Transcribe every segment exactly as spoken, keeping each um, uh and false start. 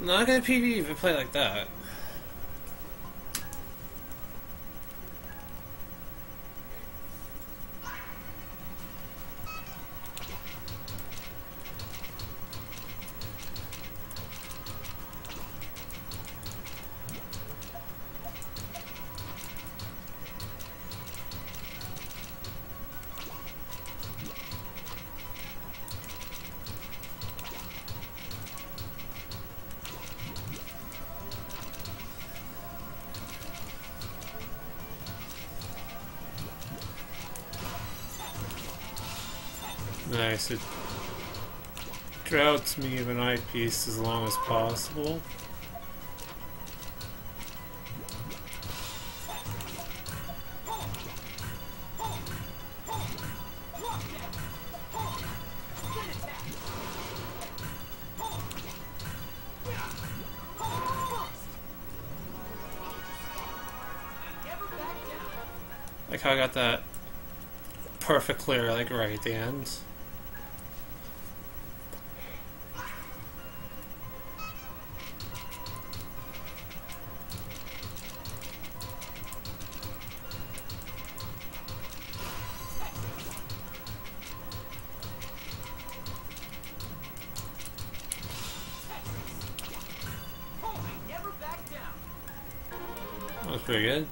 not gonna P V if I play like that. Nice. It droughts me of an eyepiece as long as possible. Like how I got that perfect clear, like right at the end. That was pretty good.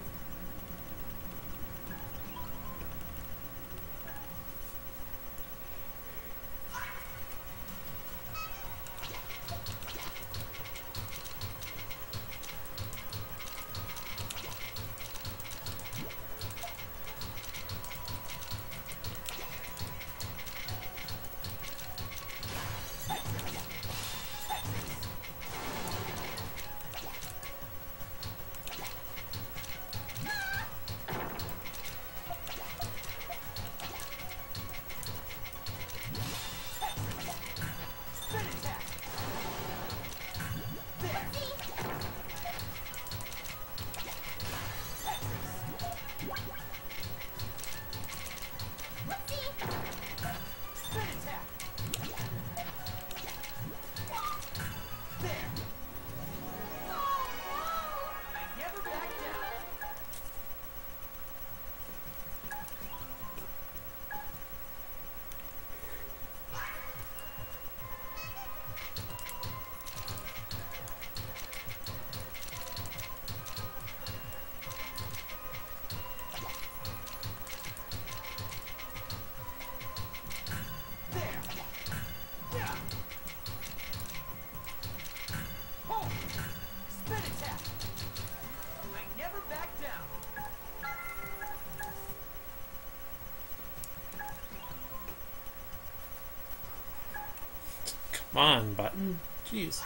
Come on, button. Jeez.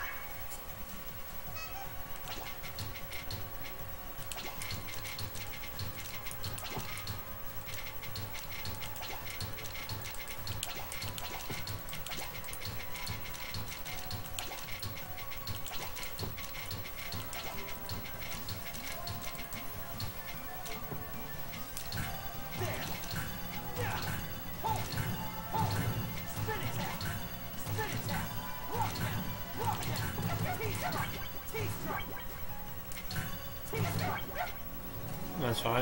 That's fine.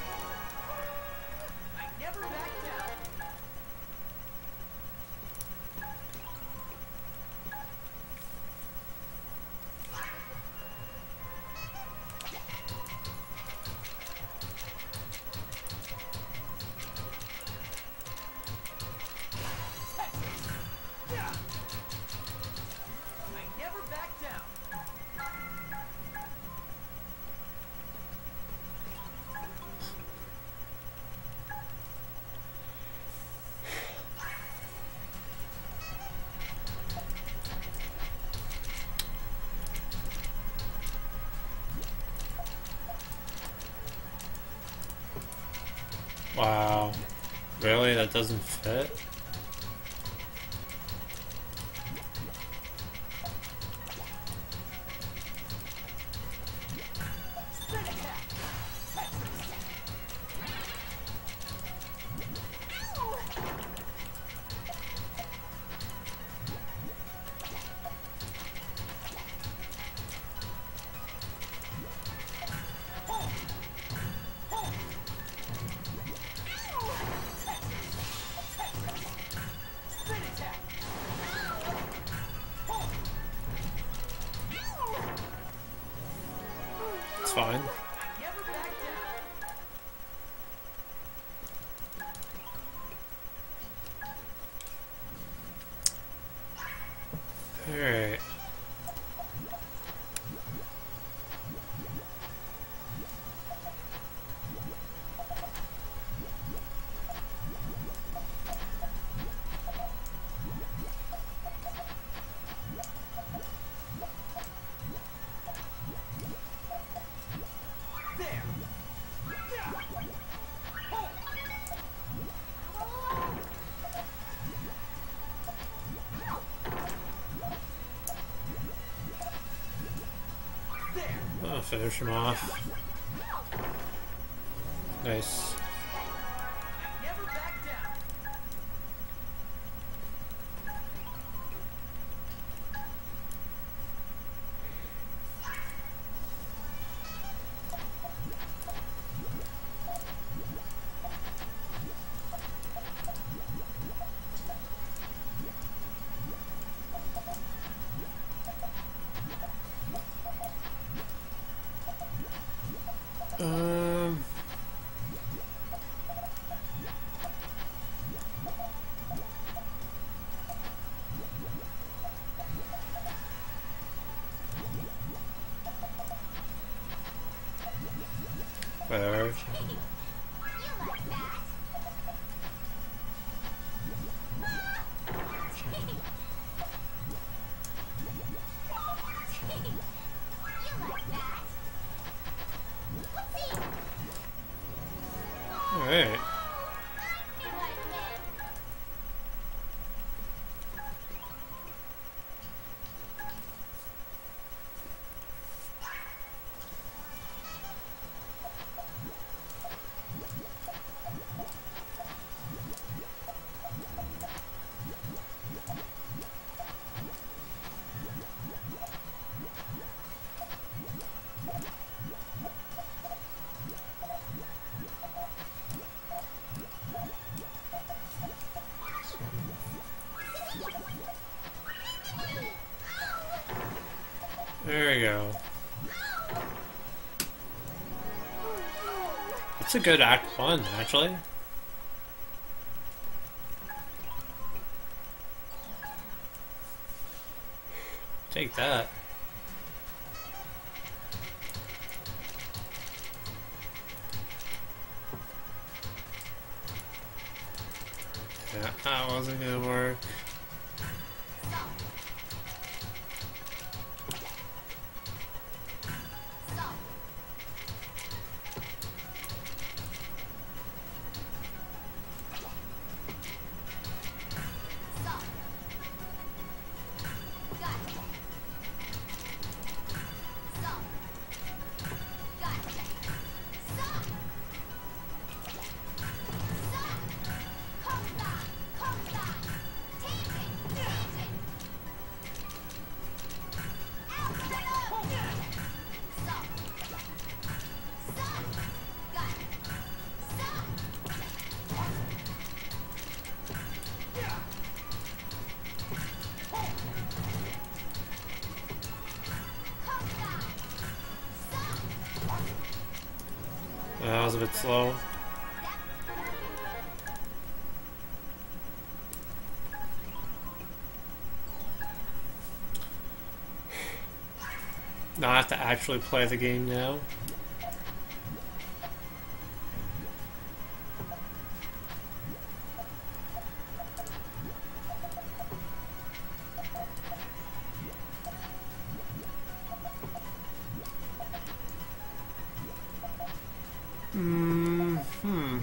Wow. Really? That doesn't fit? fine. Alright. I'll finish him off. Nice. Um. Whatever. Alright. There we go. It's a good act one, actually. Take that. Yeah, that wasn't gonna work. That was a bit slow. Now I have to actually play the game now. Mm hmm.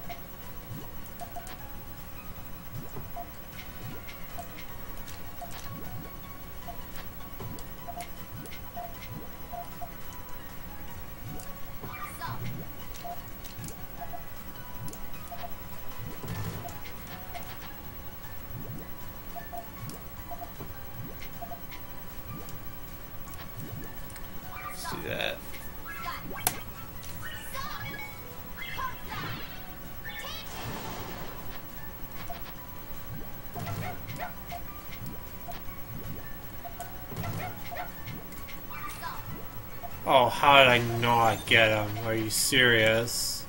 Let's do that. Oh, how did I not get him? Are you serious?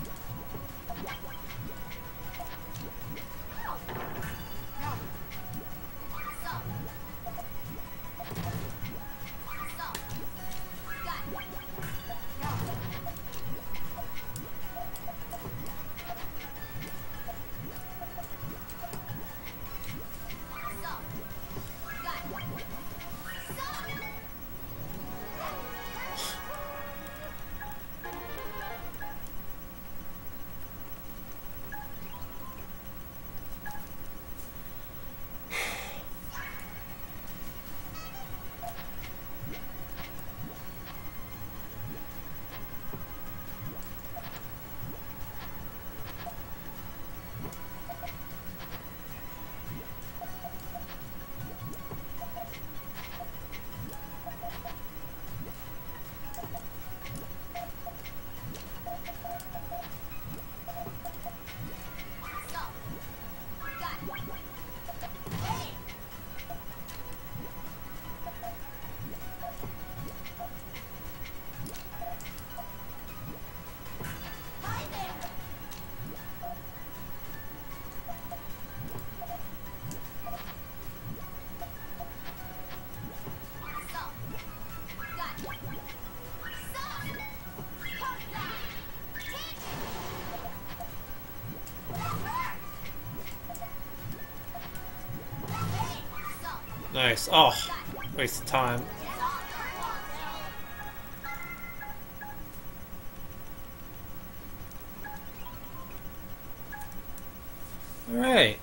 Nice. Oh, waste of time. Alright.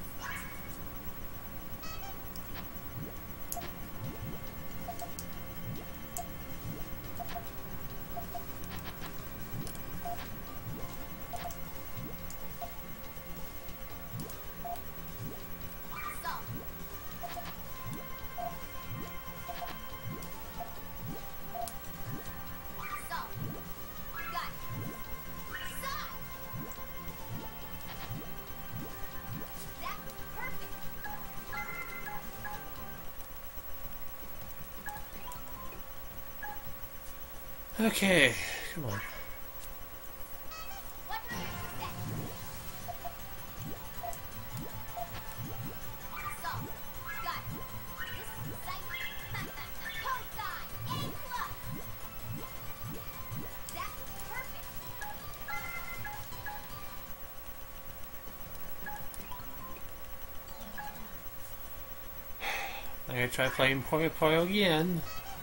Okay, come on. I'm gonna try playing Puyo Puyo again.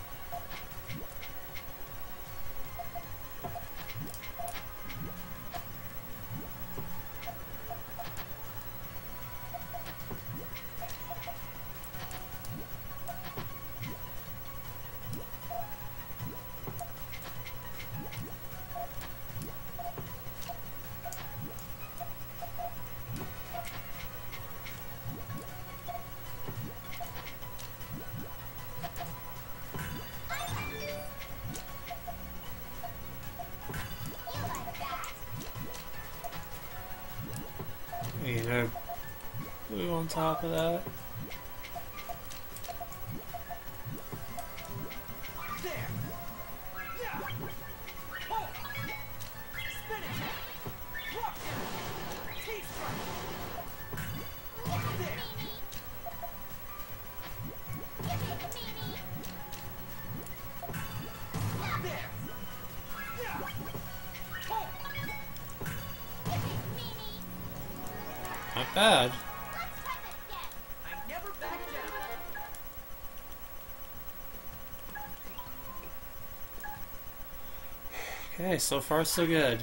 You know, blue on top of that. Not bad. Okay, so far so good.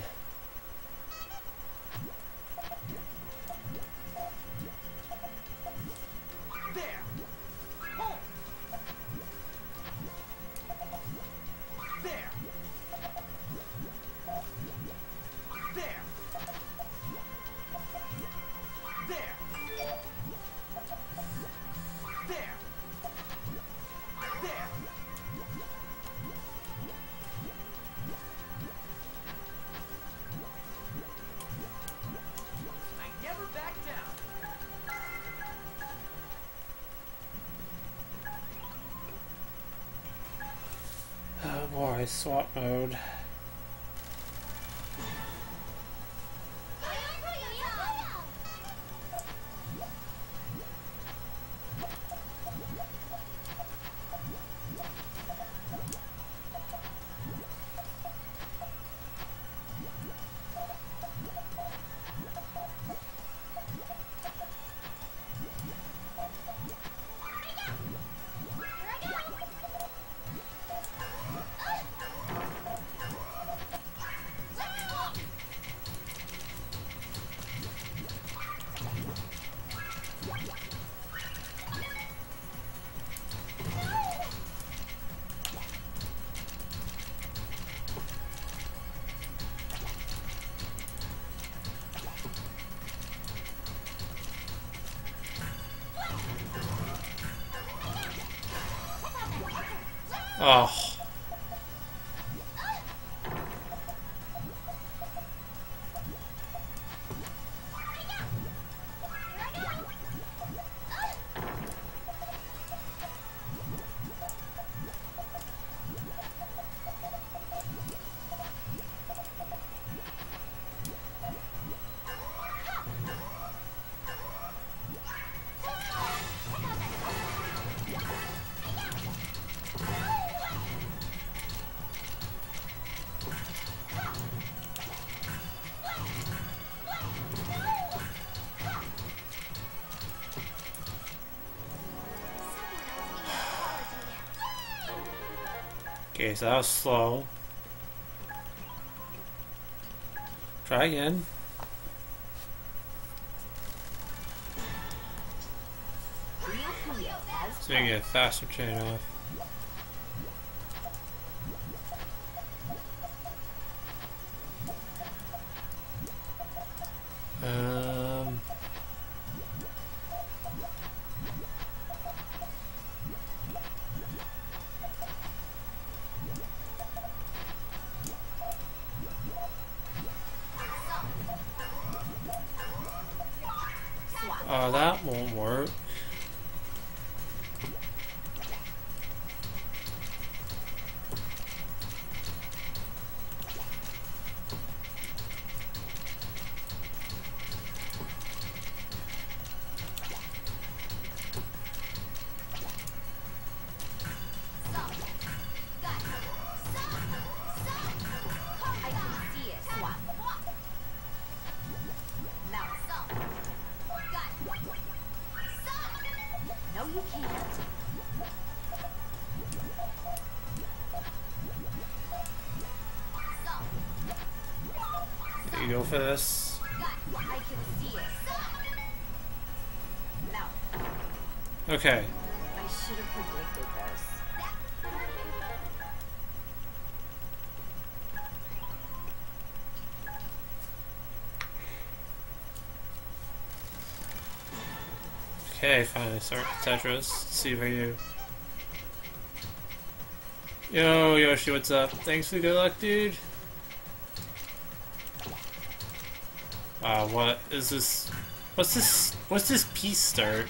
swap mode. Oh. Okay, so that was slow. Try again. So you can get a faster chain off. Um... Oh, that won't work. You go for this. Okay. I should have predicted this. Okay, finally start Tetris. Let's see if I do. Yo, Yoshi, what's up? Thanks for the good luck, dude. Wow, what is this? What's this? What's this piece start?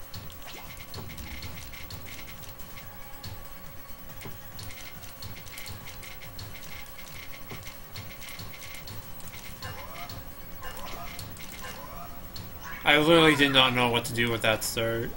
I literally did not know what to do with that start.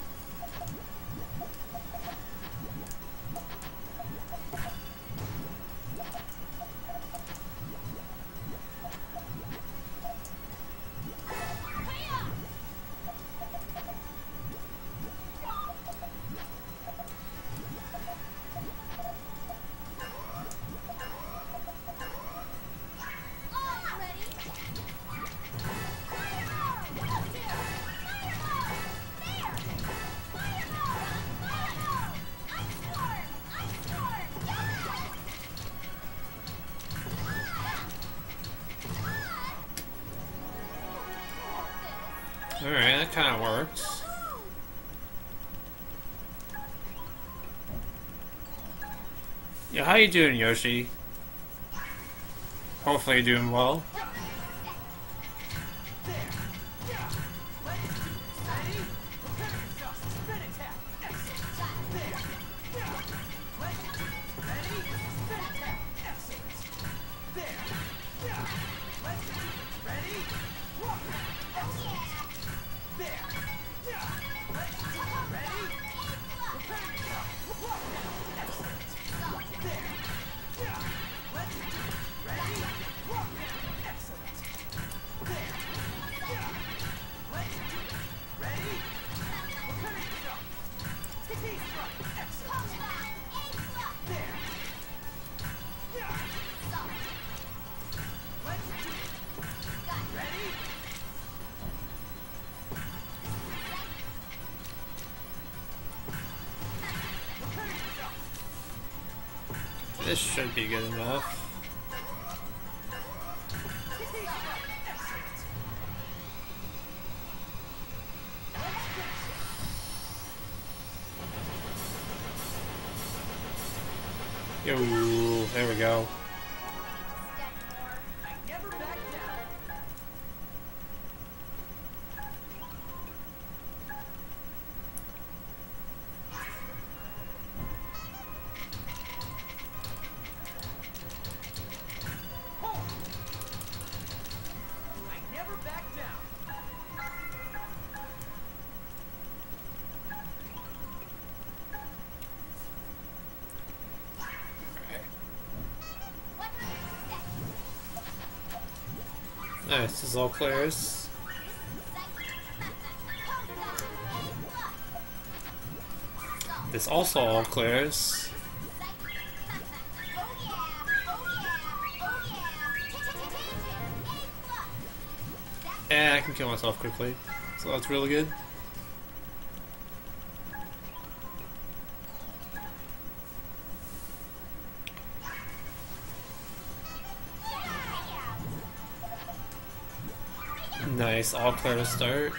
Alright, that kind of works. Yeah, how you doing, Yoshi? Hopefully you're doing well. This should be good enough. Yo, there we go. Nice, this is all clears. This also all clears. And I can kill myself quickly, so that's really good. Nice, all clear to start.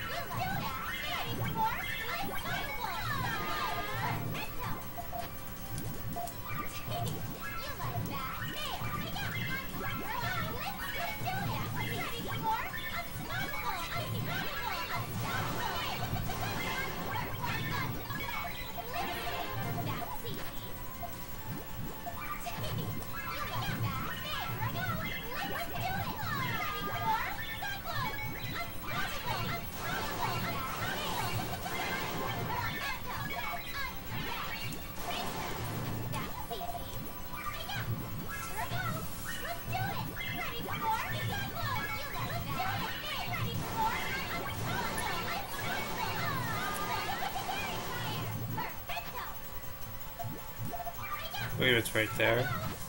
Wait, it's right there.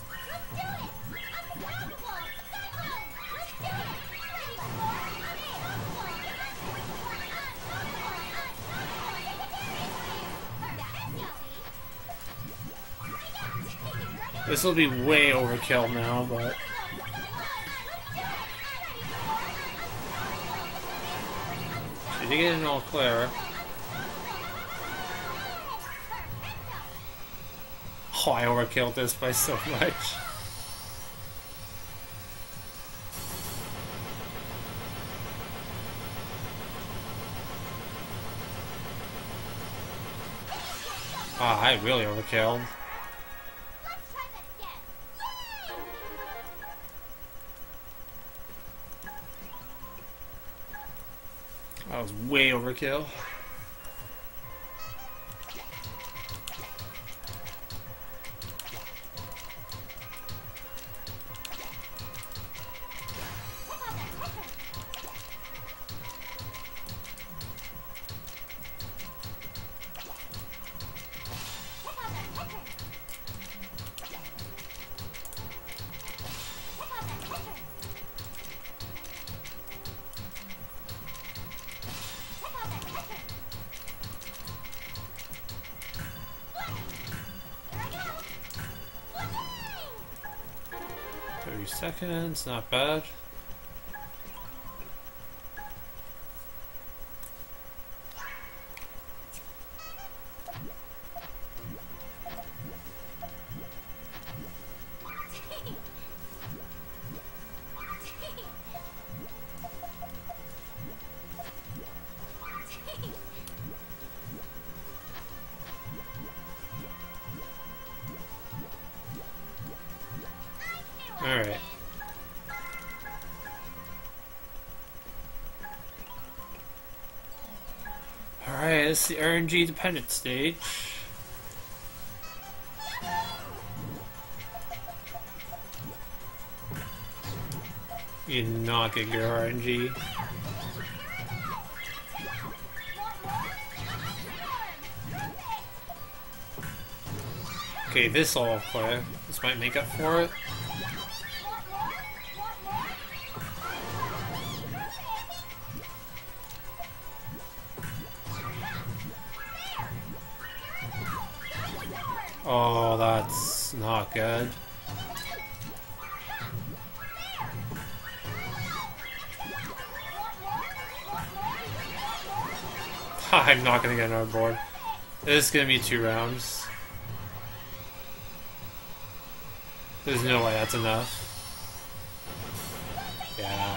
This will be way overkill now, but should you get it all clear? Oh, I overkilled this by so much. Ah, I really overkilled. That was way overkill. thirty seconds, not bad. Alright. Alright, this is the R N G dependent stage. You did not get your R N G. Okay, this all clear. This might make up for it. Oh, that's not good. I'm not gonna get another board. This is gonna be two rounds. There's no way that's enough. Yeah.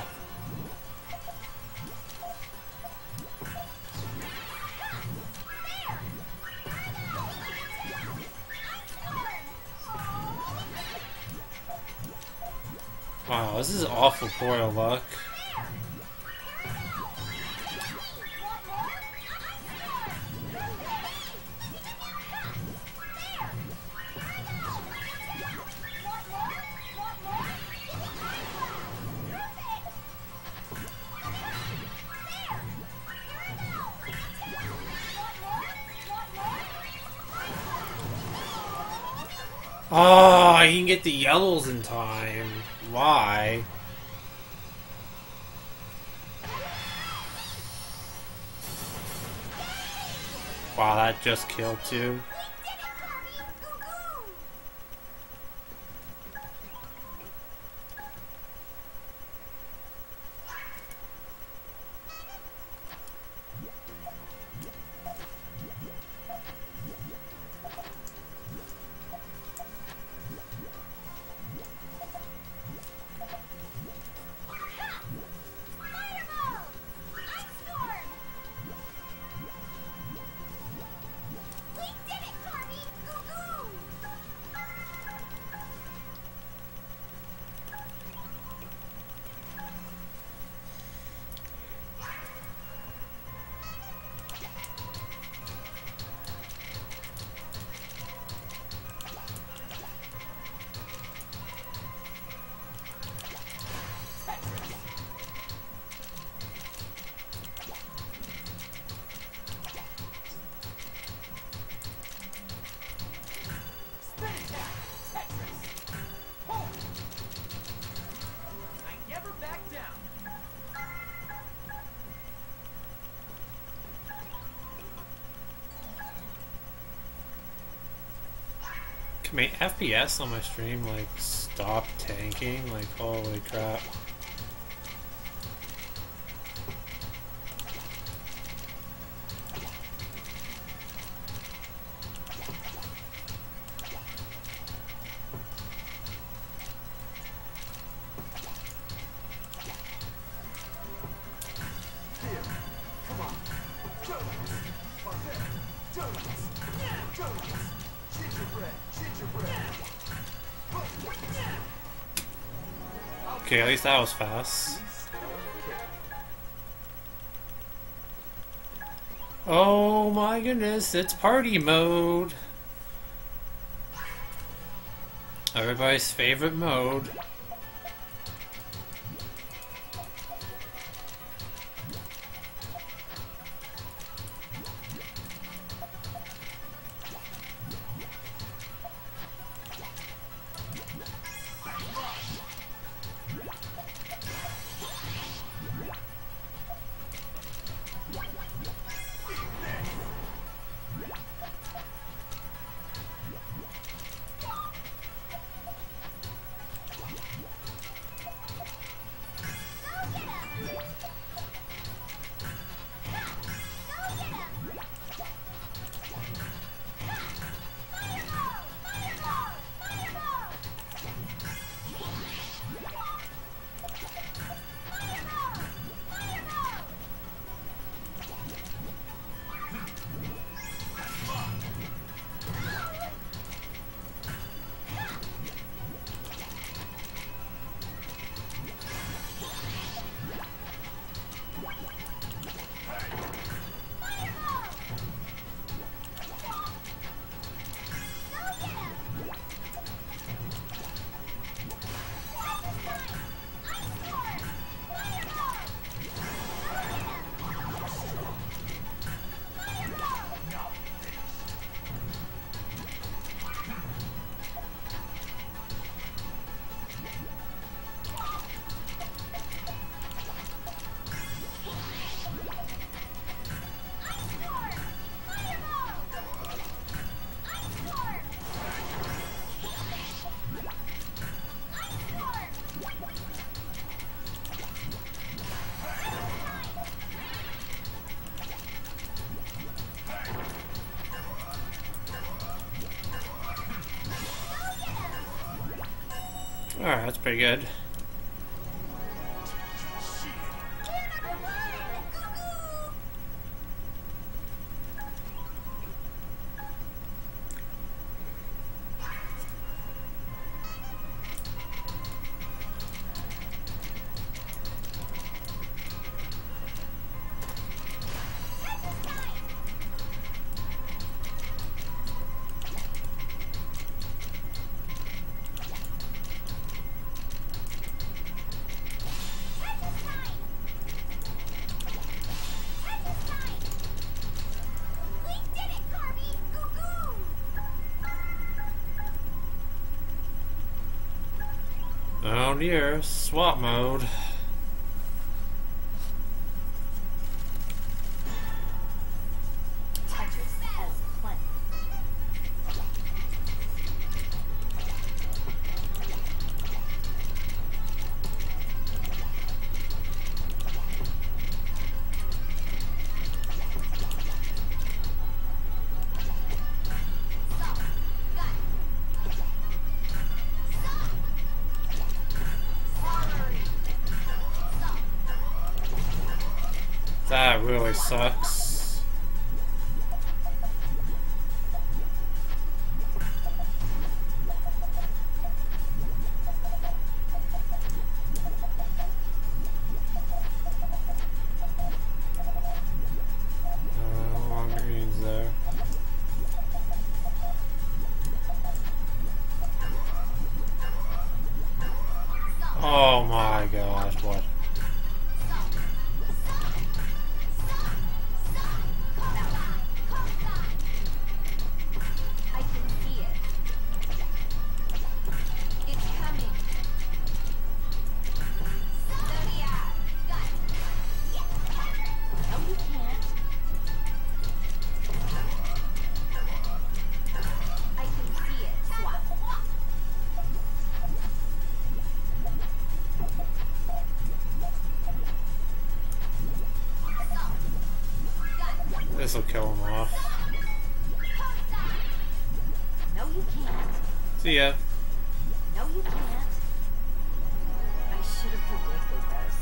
Wow, this is awful poor luck. Oh, I didn't get the yellows in time. Why? Wow, that just killed two. Can my F P S on my stream like stop tanking? Like holy crap. Okay, at least that was fast. Oh my goodness, it's party mode. Everybody's favorite mode. Alright, that's pretty good. Oh dear, swap mode. Tetris has plenty. That really sucks. Uh, long greens there. Oh my gosh, what? I can see it. It's coming. Zodiac, got it. No, you can't. I can see it. Swap. This'll kill him off. No, you can't. See ya. No, you can't. I should have predicted this.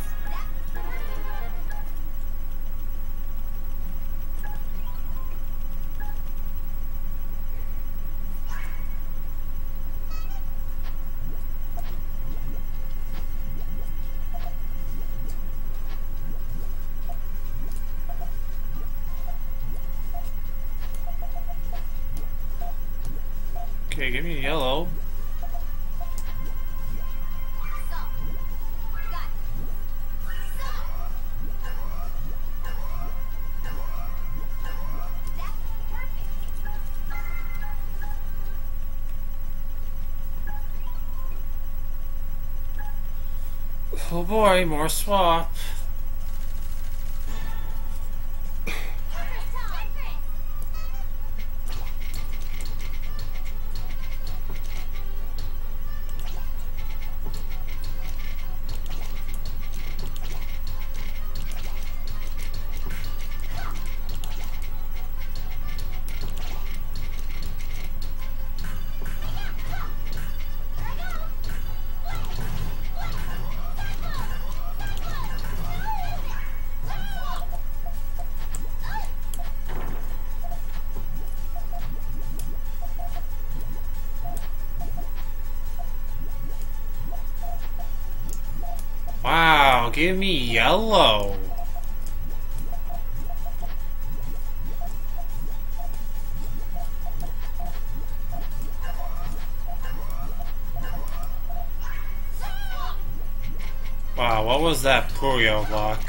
Okay, give me a yellow. Oh boy, more swap. Wow, give me yellow. Wow, what was that Puyo block?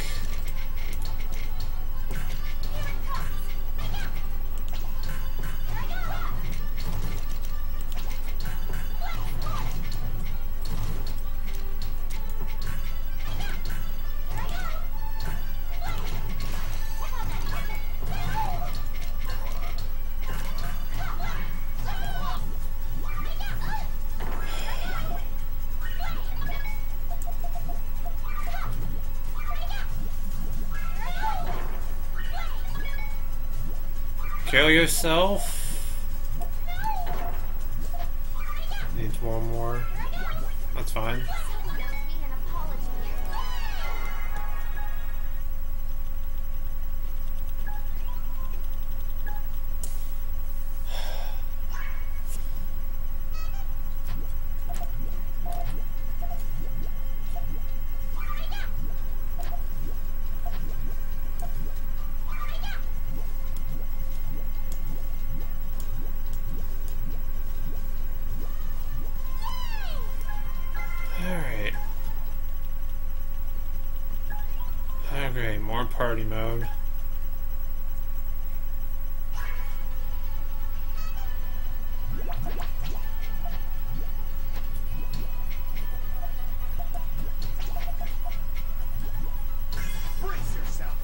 Kill yourself. Needs one more. That's fine. Someone owes me an apology. Alright. Okay, more party mode. Brace yourself.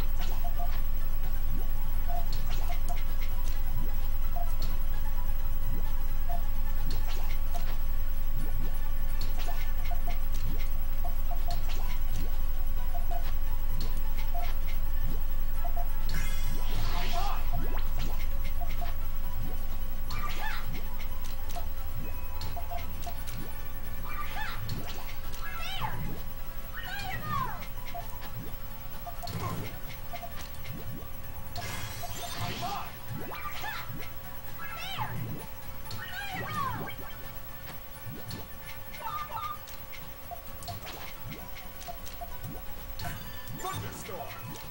Thunderstorm.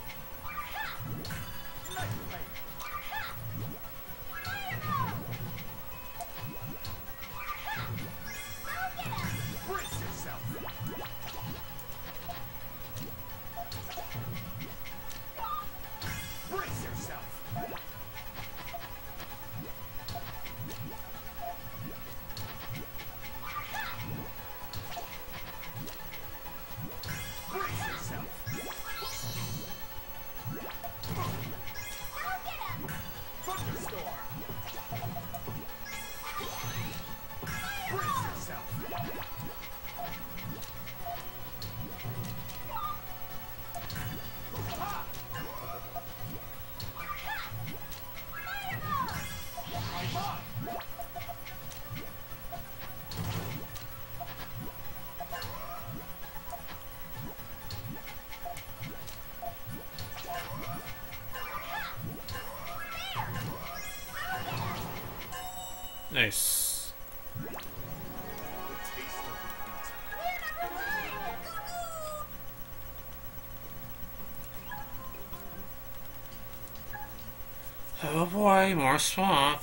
Night Blade. Brace yourself. Brace yourself. Brace yourself. Thunderstorm. Brace yourself. Ha! I'm on. Nice. The taste of defeat. Oh boy, more swamp.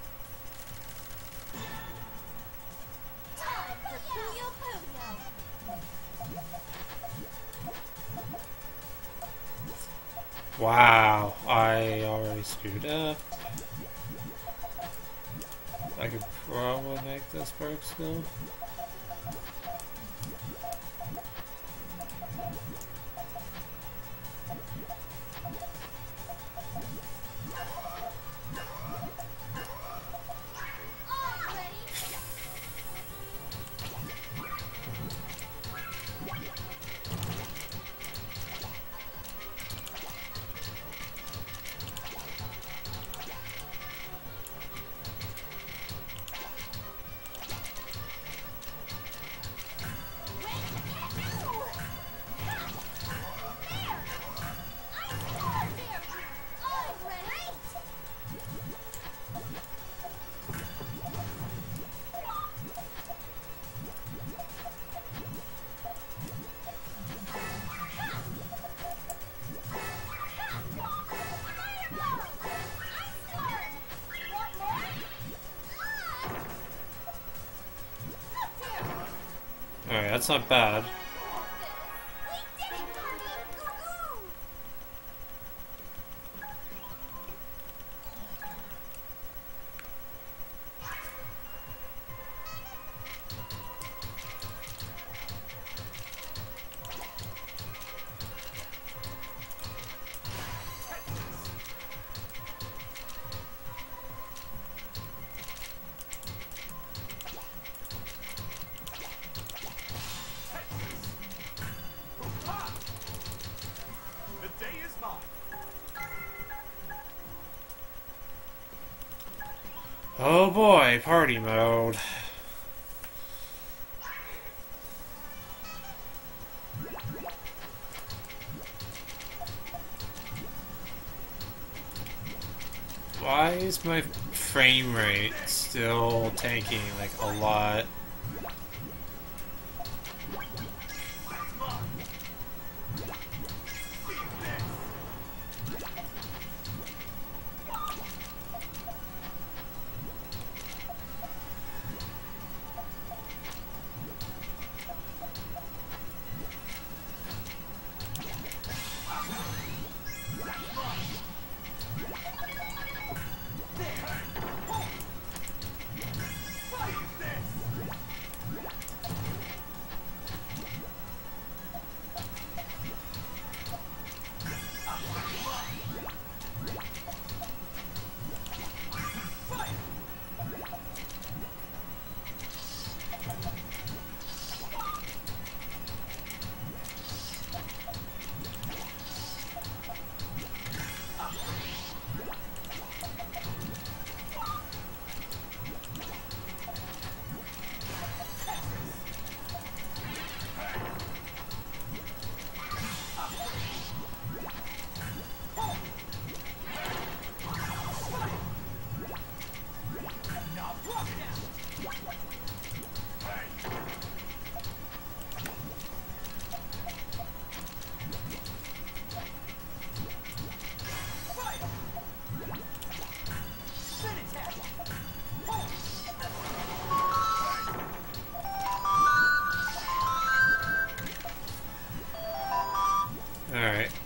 Time for Puyo Puyo. Wow, I already screwed up. I could probably make this work still. All ready? Alright, that's not bad. The day is mine. Oh boy, party mode. Why is my frame rate still tanking like a lot? Alright.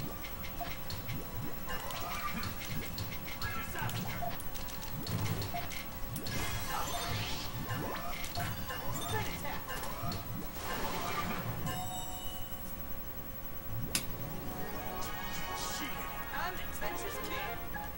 I'm the Texas Kid.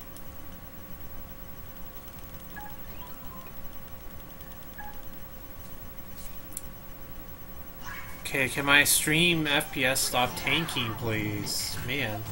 Okay, can my stream F P S stop tanking, please? Man.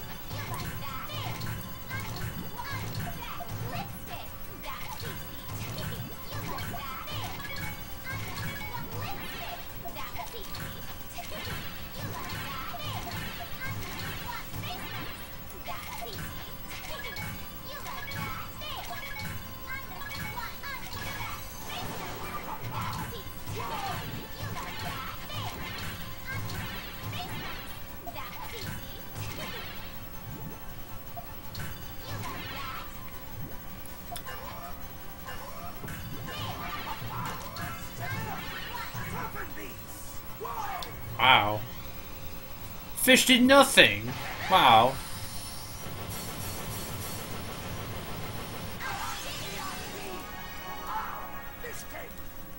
Wow. Fish did nothing. Wow. This game.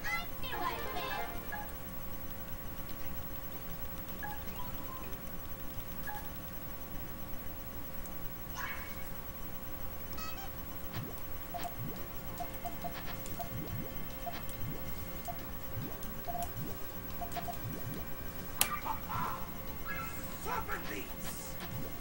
Toughen these.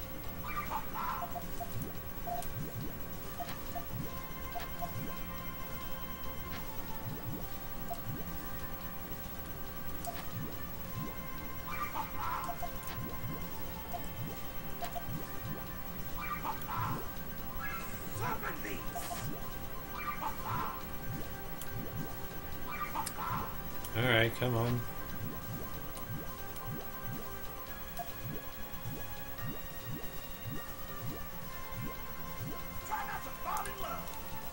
Toughen these. Alright, come on. Try not to fall in love.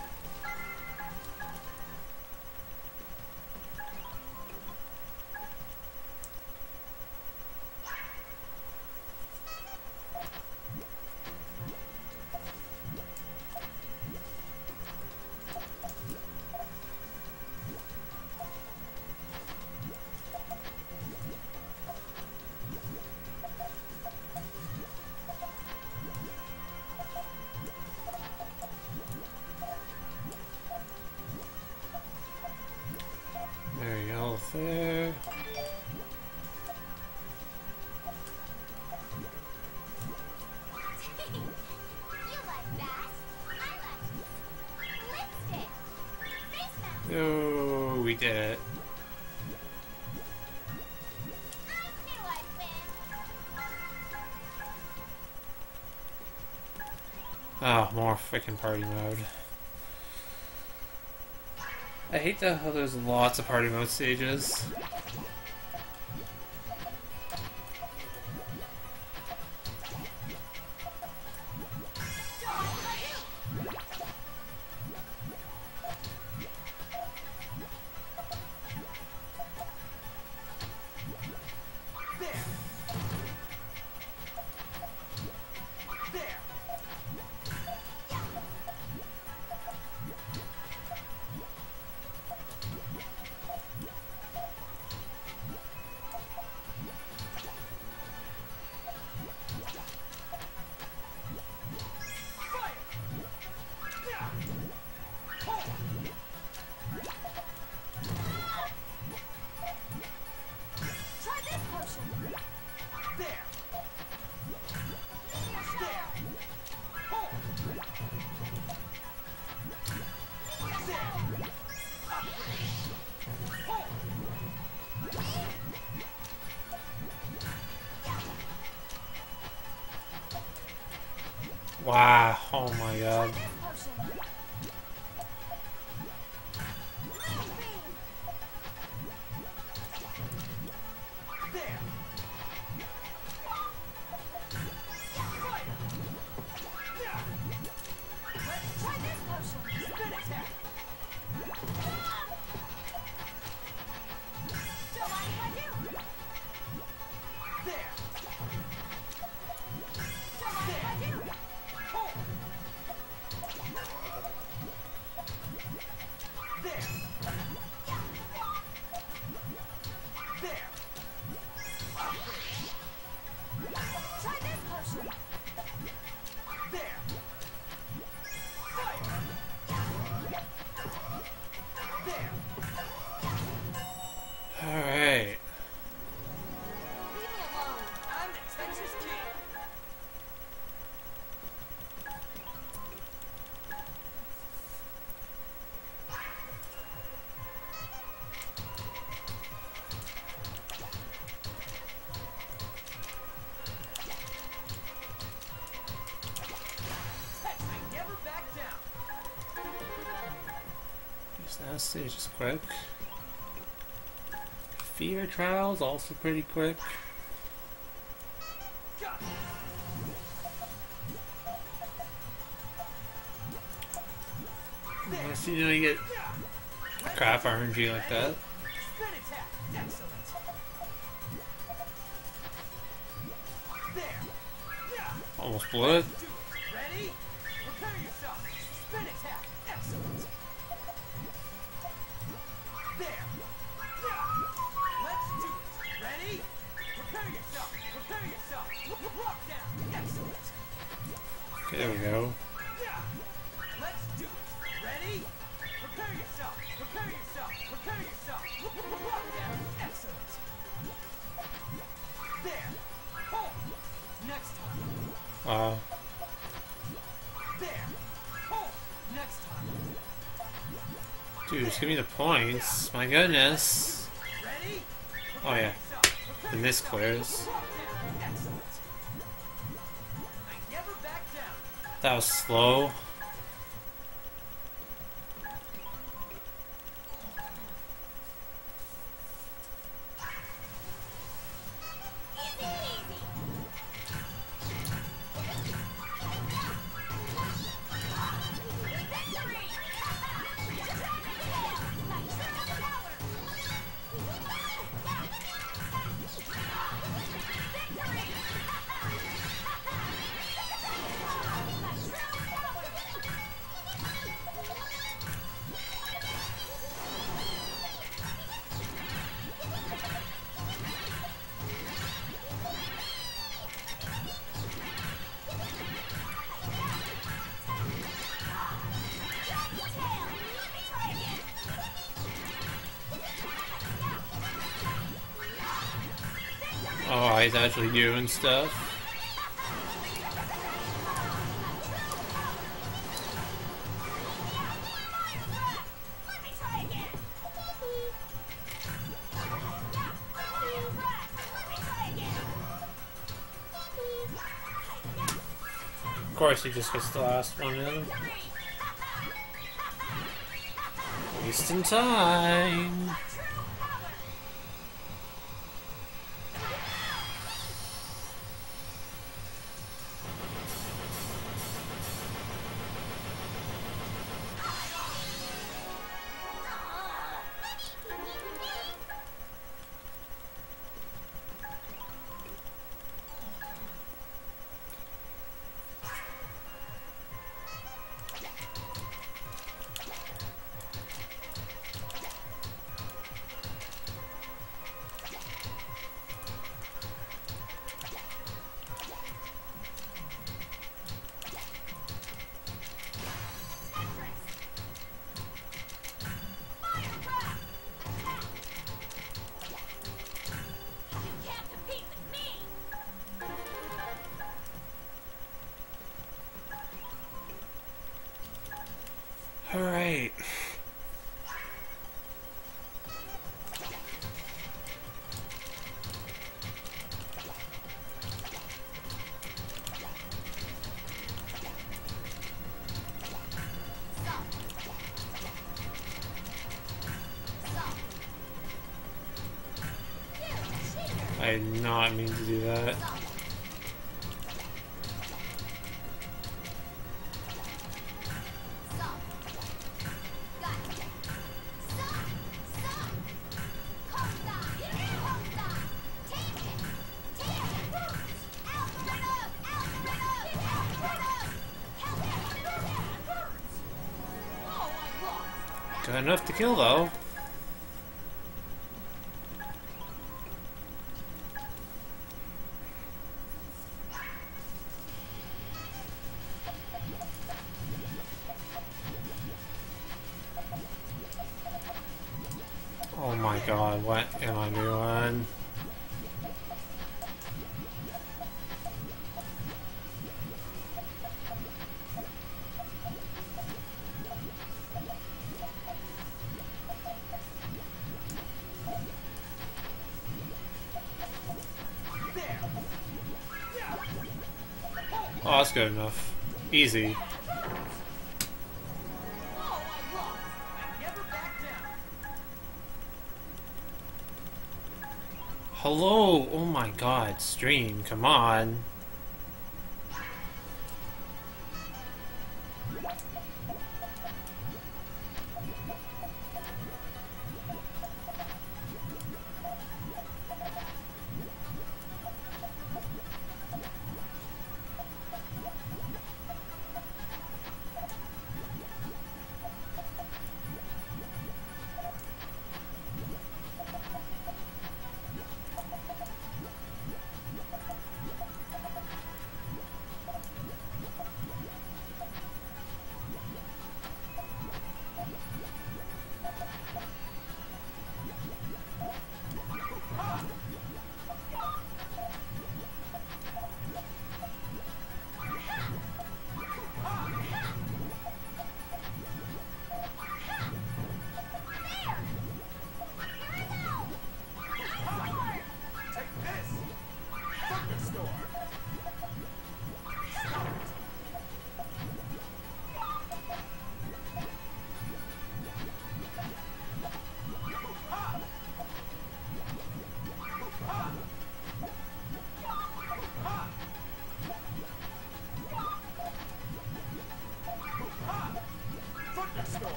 There you go, there. Oh, we did it. Oh, more freaking party mode. I hate that how there's lots of party mode stages. Wow, oh my god. Alright. This last stage is quick. Fear Trials also pretty quick. Unless you know you get crap R N G like that. Almost blew it. Ready? Prepare yourself. Spin attack. Excellent. There. Let's do it. Ready? Prepare yourself. Prepare yourself. Rock down. Excellent. Okay, there we go. Let's do it. Ready? Prepare yourself. Prepare yourself. Prepare yourself. Rock down. Excellent. There. Hold. Next time. Wow. There. Hold. Next time. Dude, just give me the points. My goodness. Ready? Oh yeah. And this clears. Excellent. I never back down. That was slow. Oh, he's actually doing stuff. course he just gets the last one in. Wasting time. Alright. I did not mean to do that. Got enough to kill though. Oh my god, what am I doing? Oh, that's good enough. Easy. Hello! Oh my god, stream, come on.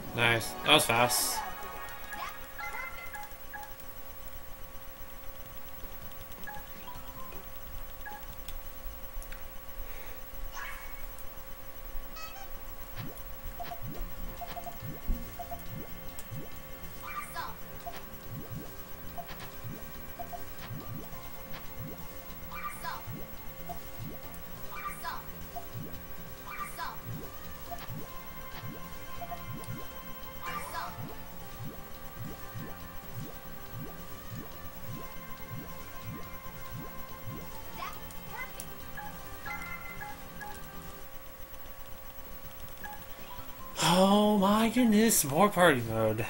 Nice. That was fast. Oh my goodness, more party mode.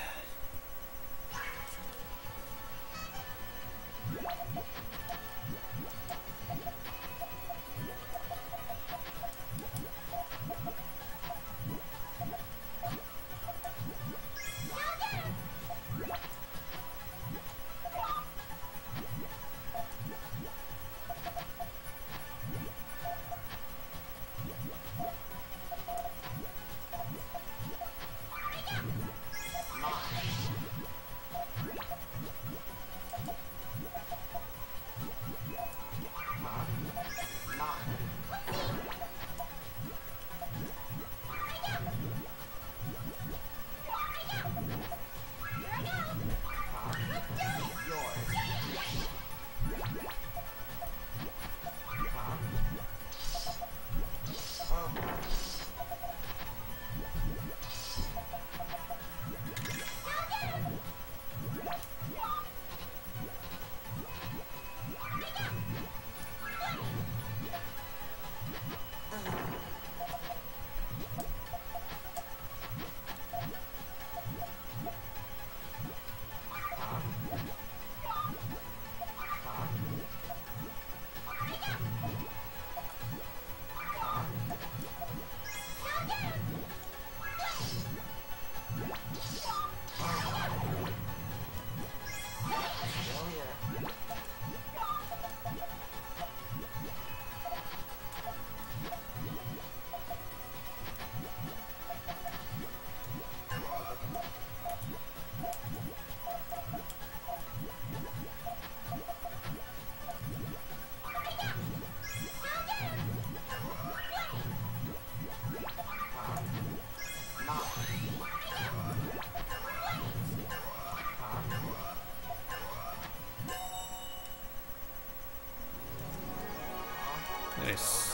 Nice.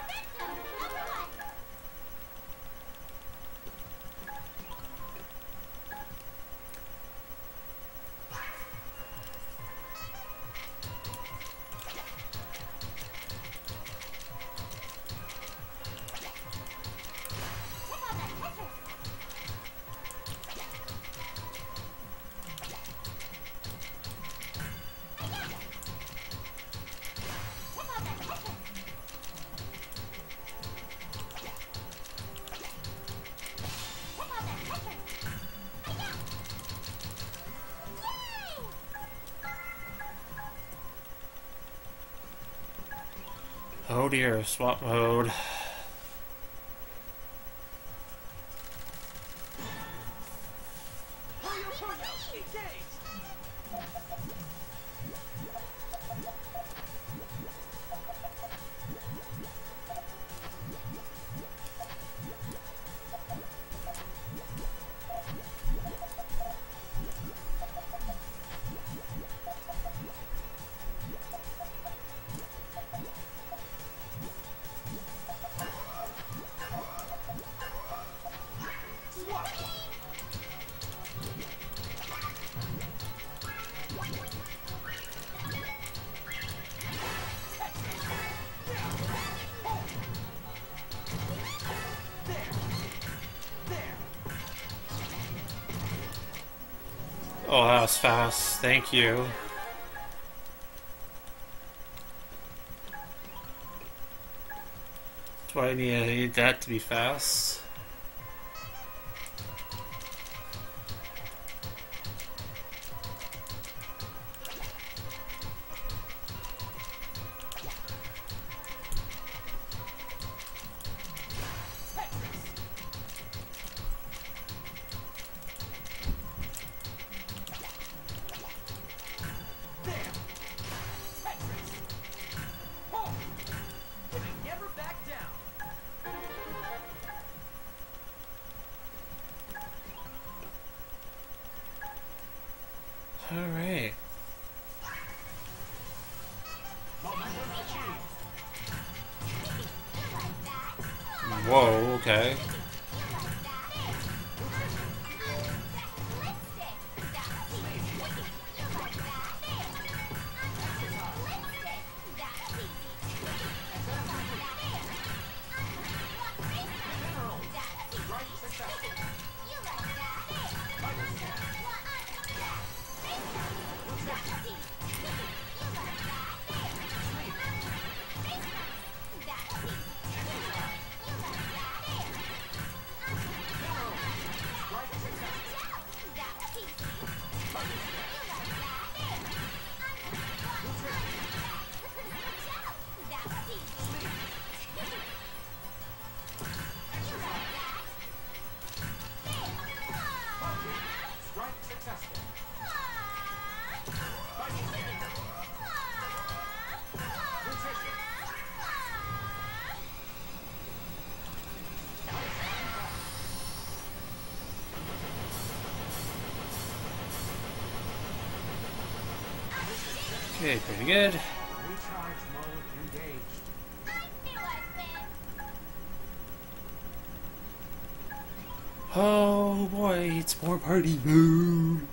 Oh dear, swap mode. Oh, that was fast. Thank you. That's why I need, I need that to be fast. okay. Okay, pretty good. Recharge mode engaged. Oh boy, it's more party mode.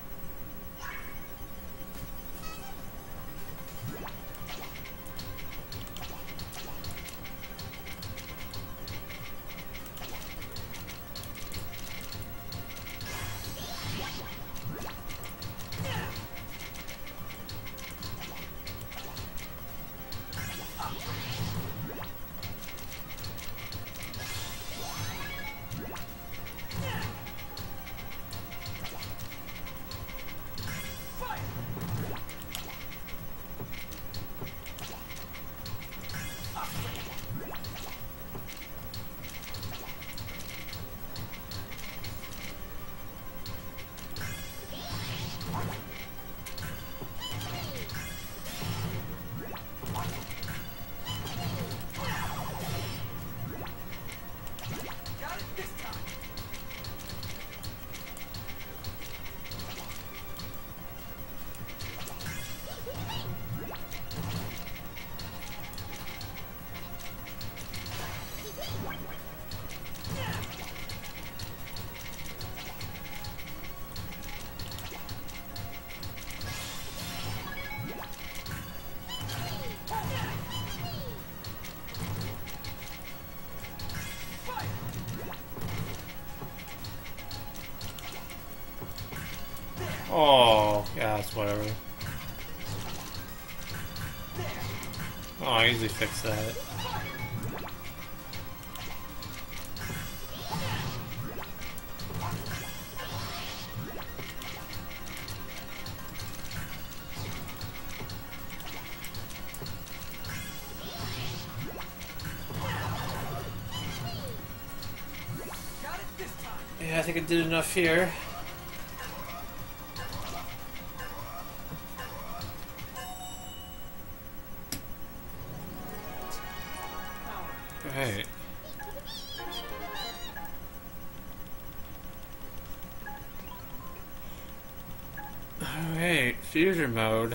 Got it this time. Oh, yeah, it's whatever. Oh, I easily fix that. Got it this time. Yeah, I think I did enough here. Alright. Alright, fusion mode.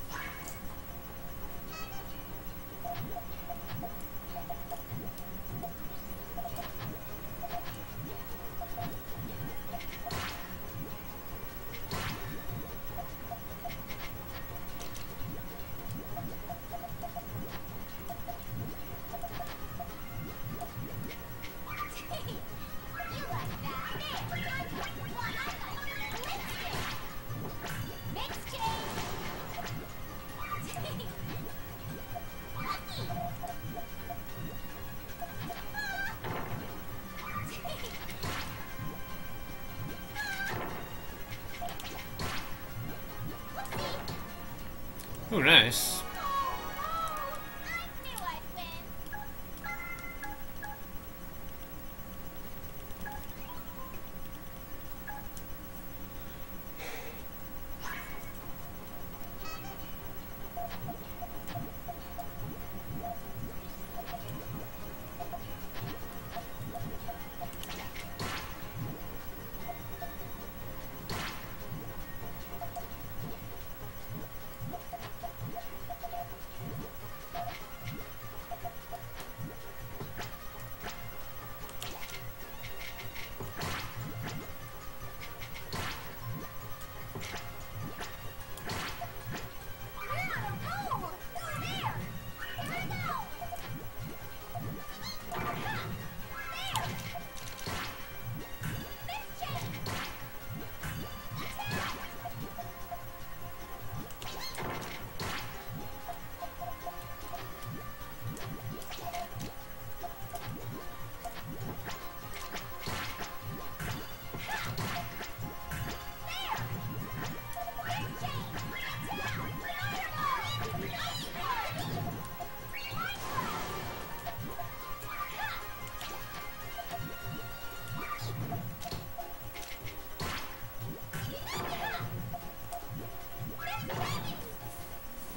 Oh, nice.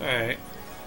Alright.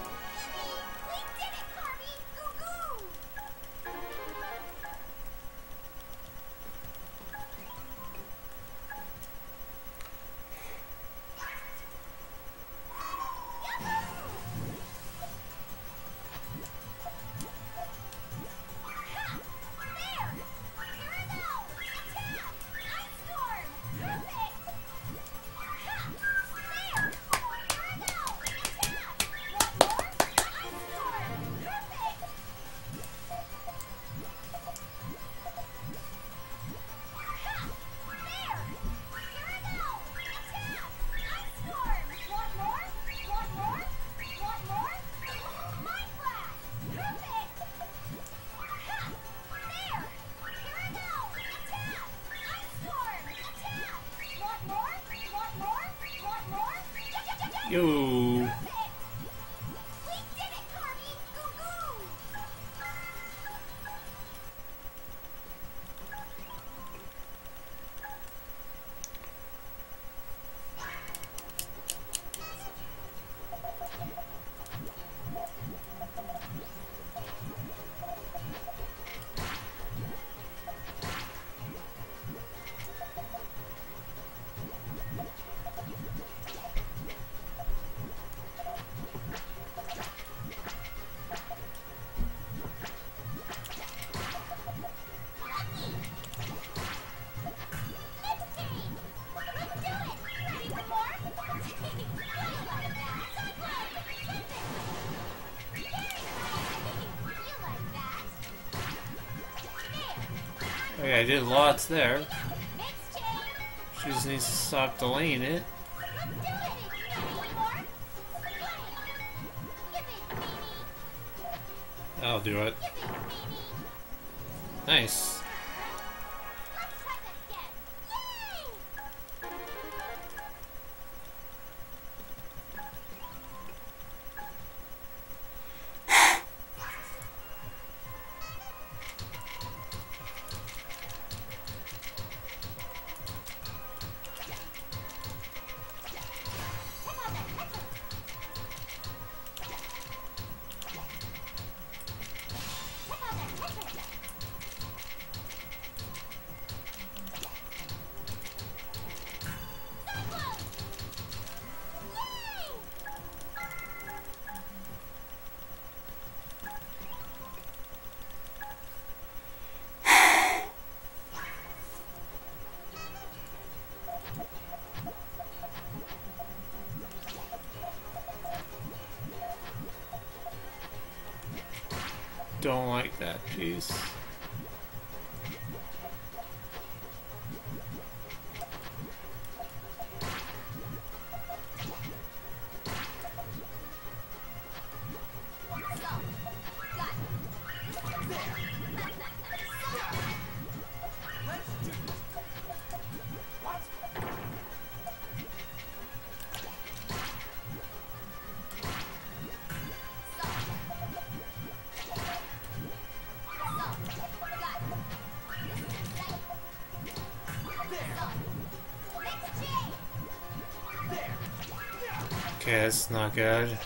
Yo. Okay, I did lots there. She just needs to stop delaying it. That'll do it. Nice. Don't like that piece. Okay, that's not good.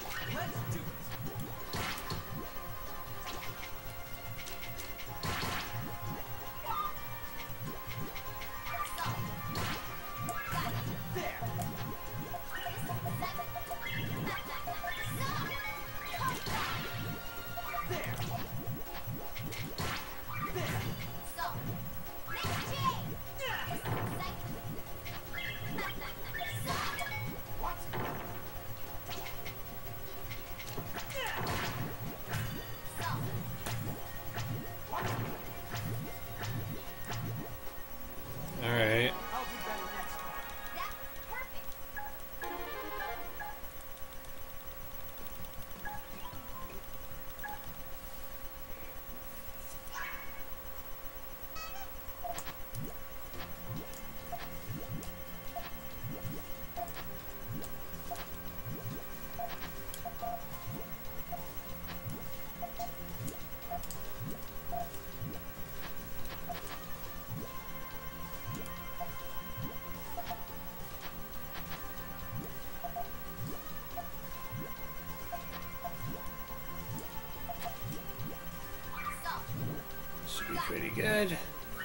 good.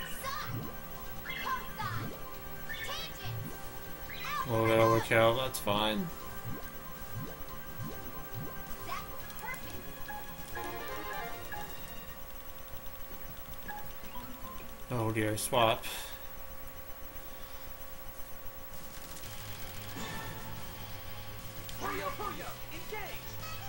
A little bit overkill, that's fine. Oh dear, swap. Puyo, Puyo, engage!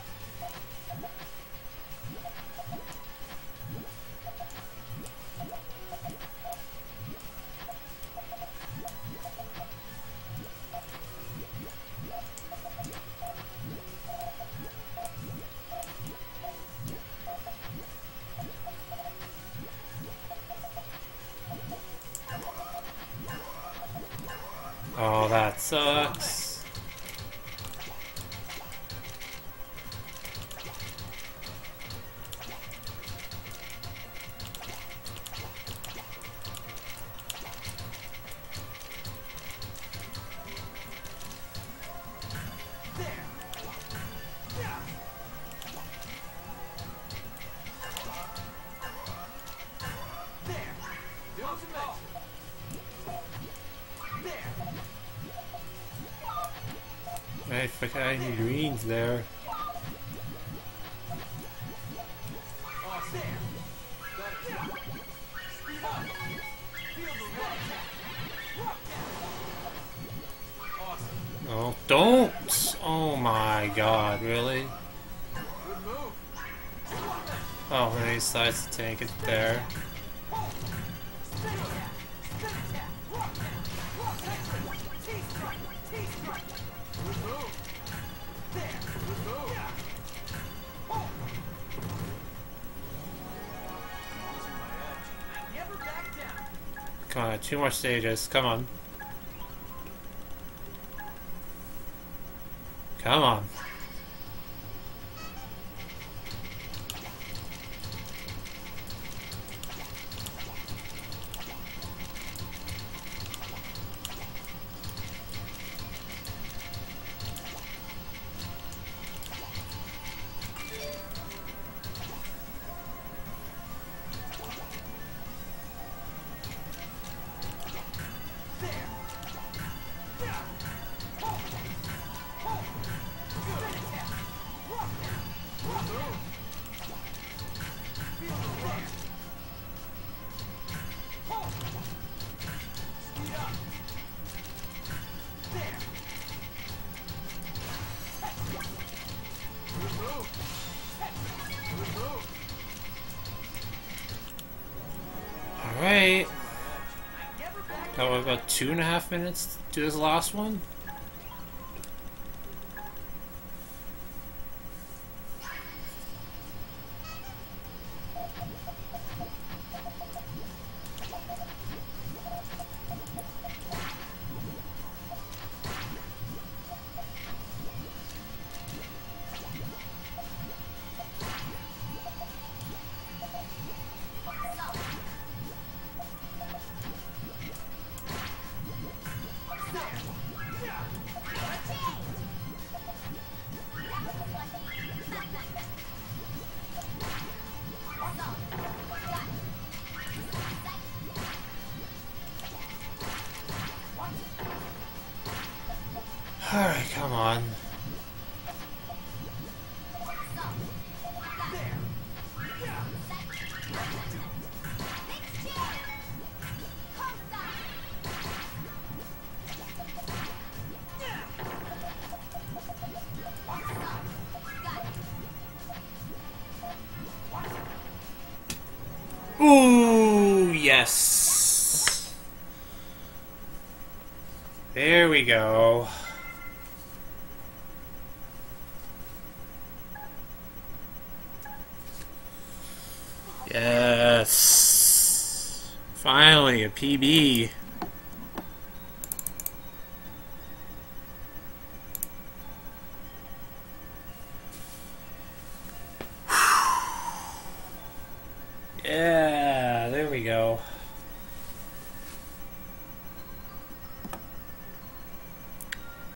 Oh, that sucks. I forgot any greens there. Oh, don't! Oh my god, really? Oh, and he decides to tank it there. Come on, two more stages. Come on. Come on. Alright. Got what, about two and a half minutes to do this last one? Alright, come on. Ooh, yes. There we go. Yes. Finally, a P B. Yeah, there we go.